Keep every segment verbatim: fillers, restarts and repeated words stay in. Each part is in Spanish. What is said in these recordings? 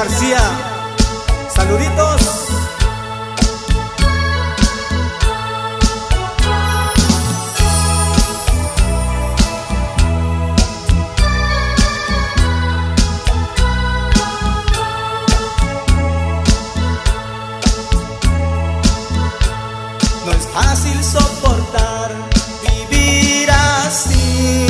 García. Saluditos. No es fácil soportar vivir así.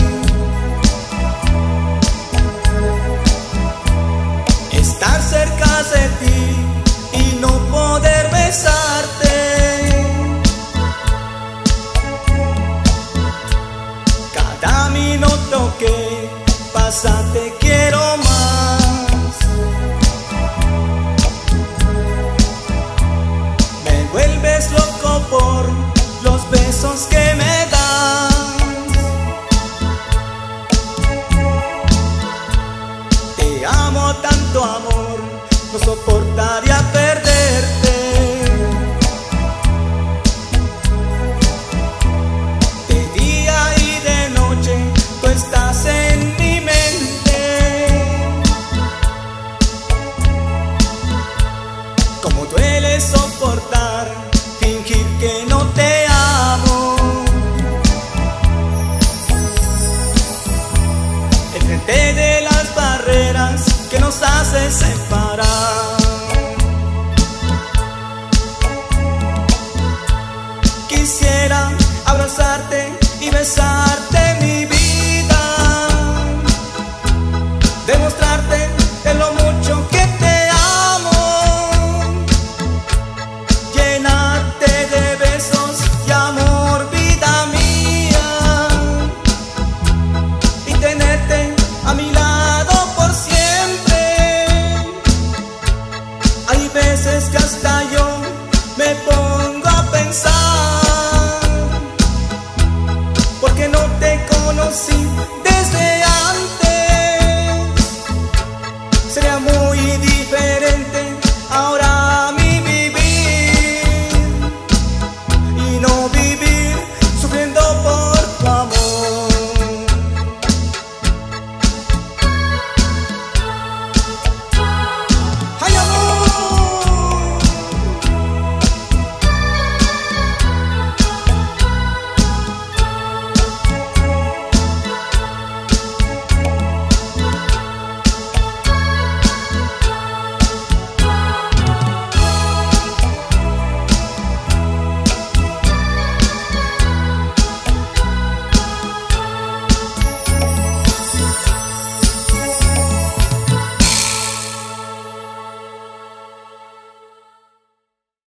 Estar cerca de ti y no poder besarte. Cada minuto que pasa te quiero más. Me vuelves loco por los besos que me das. Te amo tanto, amor, no soportaría perderte. De día y de noche tú estás en mi mente. Como duele soportar fingir que no te amo. Enfrente de las barreras que nos hacen separar. Quisiera abrazarte y besarte, mi vida, demostrarte de lo mucho que te amo, llenarte de besos y amor, vida mía, y tenerte a mi lado por siempre. Hay veces que hasta yo